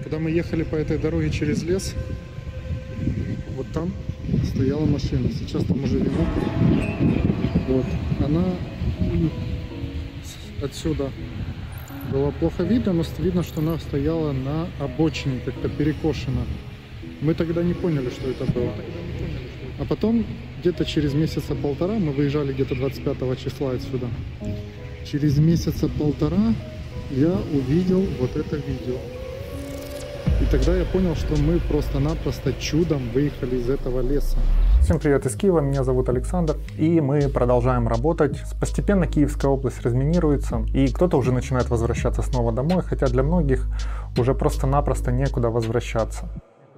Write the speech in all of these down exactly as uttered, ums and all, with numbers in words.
Когда мы ехали по этой дороге через лес, вот там стояла машина. Сейчас там уже везут. Вот. Она отсюда было плохо видно, но видно, что она стояла на обочине, как-то перекошена. Мы тогда не поняли, что это было. А потом, где-то через месяца полтора, мы выезжали где-то двадцать пятого числа отсюда. Через месяца полтора я увидел вот это видео. И тогда я понял, что мы просто-напросто чудом выехали из этого леса. Всем привет из Киева, меня зовут Александр, и мы продолжаем работать. Постепенно Киевская область разминируется, и кто-то уже начинает возвращаться снова домой, хотя для многих уже просто-напросто некуда возвращаться.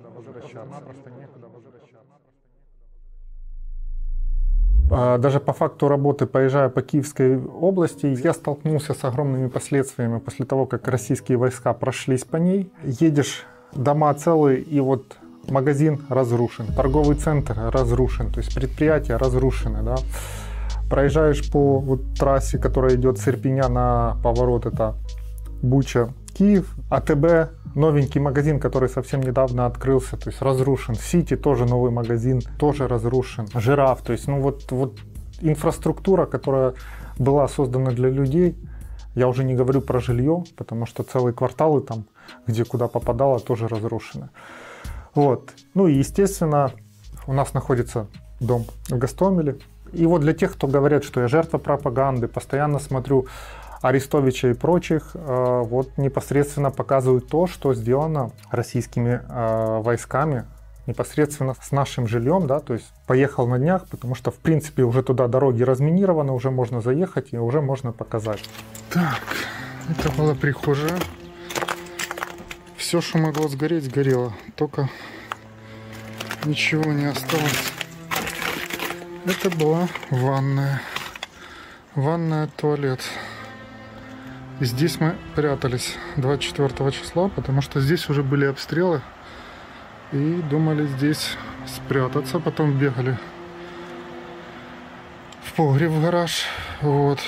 Даже по факту работы, поезжая по Киевской области, я столкнулся с огромными последствиями после того, как российские войска прошлись по ней. Едешь, дома целые, и вот магазин разрушен, торговый центр разрушен, то есть предприятия разрушены. Да? Проезжаешь по вот трассе, которая идет с Ирпеня на поворот, это Буча, Киев, АТБ, новенький магазин, который совсем недавно открылся, то есть разрушен. Сити тоже новый магазин, тоже разрушен. Жираф, то есть ну вот, вот инфраструктура, которая была создана для людей, я уже не говорю про жилье, потому что целые кварталы там, где куда попадало, тоже разрушены. Вот. Ну и естественно, у нас находится дом в Гостомеле. И вот для тех, кто говорят, что я жертва пропаганды, постоянно смотрю Арестовича и прочих, вот непосредственно показывают то, что сделано российскими войсками, непосредственно с нашим жильем, да, то есть поехал на днях, потому что в принципе уже туда дороги разминированы, уже можно заехать и уже можно показать. Так, это была прихожая. Все, что могло сгореть, сгорело, только ничего не осталось. Это была ванная, ванная, туалет. И здесь мы прятались двадцать четвёртого числа, потому что здесь уже были обстрелы. И думали здесь спрятаться. Потом бегали в погреб, в гараж. Вот.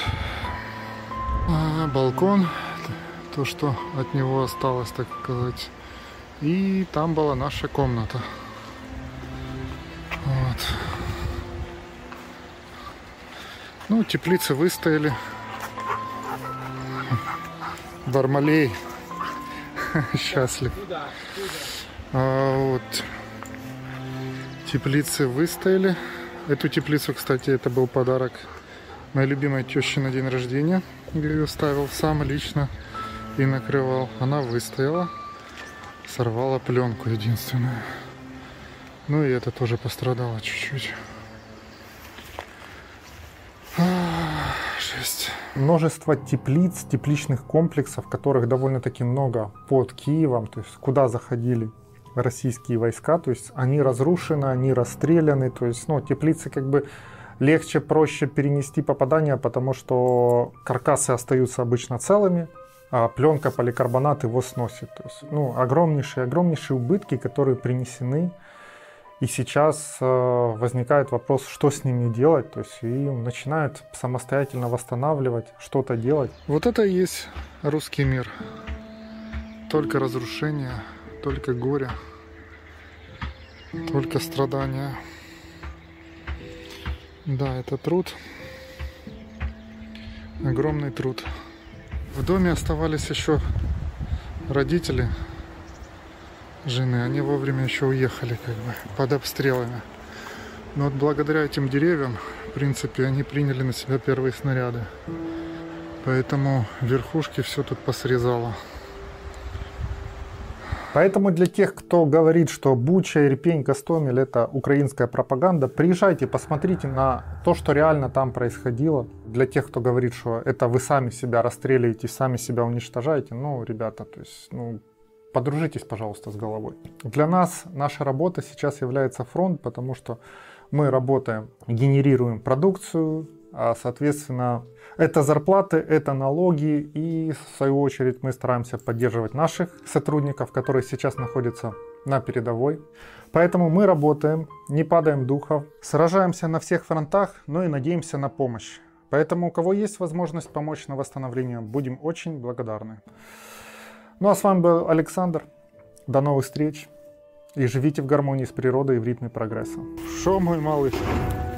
А балкон, то, что от него осталось, так сказать. И там была наша комната. Вот. Ну, теплицы выстояли. Бармалей счастлив. А, вот. Теплицы выстояли. Эту теплицу, кстати, это был подарок моей любимой теще на день рождения. Я ее ставил сам лично и накрывал. Она выстояла. Сорвала пленку единственную. Ну и это тоже пострадало чуть-чуть. Жесть. Множество теплиц, тепличных комплексов, которых довольно-таки много под Киевом, то есть куда заходили российские войска, то есть они разрушены, они расстреляны, то есть ну, теплицы как бы легче, проще перенести попадание, потому что каркасы остаются обычно целыми, а пленка, поликарбонат его сносит. То есть ну, огромнейшие, огромнейшие убытки, которые принесены. И сейчас э, возникает вопрос, что с ними делать, то есть и начинают самостоятельно восстанавливать, что-то делать. Вот это и есть русский мир. Только разрушение, только горе, только страдания. Да, это труд, огромный труд. В доме оставались еще родители жены, они вовремя еще уехали как бы под обстрелами. Но вот благодаря этим деревьям, в принципе, они приняли на себя первые снаряды. Поэтому верхушки все тут посрезало. Поэтому для тех, кто говорит, что Буча, Ирпень, Гостомель — это украинская пропаганда, приезжайте, посмотрите на то, что реально там происходило. Для тех, кто говорит, что это вы сами себя расстреливаете, сами себя уничтожаете, ну, ребята, то есть, ну, подружитесь, пожалуйста, с головой. Для нас наша работа сейчас является фронт, потому что мы работаем, генерируем продукцию, а, соответственно, это зарплаты, это налоги, и в свою очередь мы стараемся поддерживать наших сотрудников, которые сейчас находятся на передовой. Поэтому мы работаем, не падаем духом, сражаемся на всех фронтах, но и надеемся на помощь. Поэтому у кого есть возможность помочь на восстановление, будем очень благодарны. Ну а с вами был Александр. До новых встреч. И живите в гармонии с природой и в ритме прогресса. Шо, мой малыш?